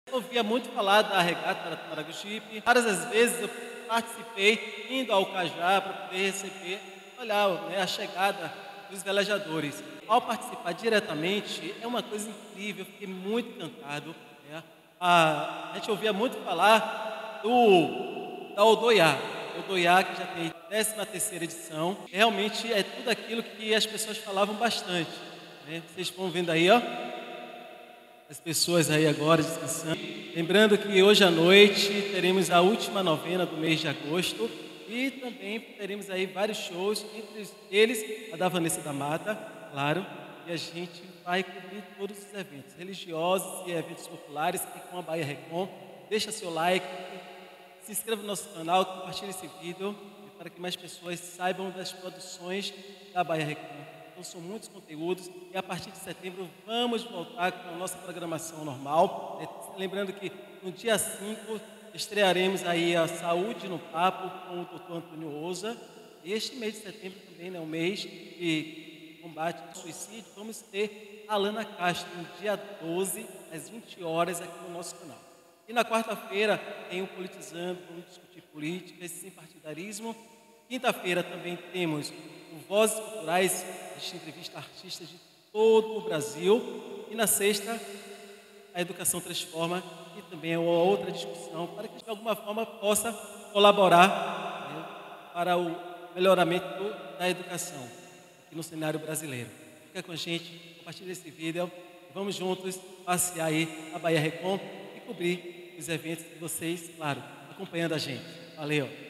Eu ouvia muito falar da regata Maragogipe. Várias das vezes eu participei indo ao Cajá para poder receber, olhar, né, a chegada dos velejadores. Ao participar diretamente, é uma coisa incrível, eu fiquei muito encantado, né? A gente ouvia muito falar da Odoiá, que já tem 13ª edição. Realmente é tudo aquilo que as pessoas falavam bastante, né? Vocês estão vendo aí, ó, as pessoas aí agora descansando. Lembrando que hoje à noite teremos a última novena do mês de agosto e também teremos aí vários shows, entre eles a da Vanessa da Mata, claro, e a gente vai cobrir todos os eventos religiosos e eventos populares aqui com a Bahia Recon. Deixa seu like, se inscreva no nosso canal, compartilhe esse vídeo para que mais pessoas saibam das produções da Bahia Recon. Então são muitos conteúdos e a partir de setembro vamos voltar com a nossa programação normal. Lembrando que no dia 5 estrearemos aí a Saúde no Papo com o Dr. Antônio Ouza. Este mês de setembro também é um mês de combate ao suicídio. Vamos ter a Alana Castro no dia 12 às 20 horas aqui no nosso canal. E na quarta-feira tem o Politizando, vamos discutir política, sem partidarismo. Quinta-feira também temos o Vozes Culturais, a gente entrevista artistas de todo o Brasil. E na sexta, a Educação Transforma, que também é uma outra discussão, para que de alguma forma possa colaborar, né, para o melhoramento da educação aqui no cenário brasileiro. Fica com a gente, compartilha esse vídeo, vamos juntos passear aí a Bahia Recon e cobrir os eventos de vocês, claro, acompanhando a gente. Valeu!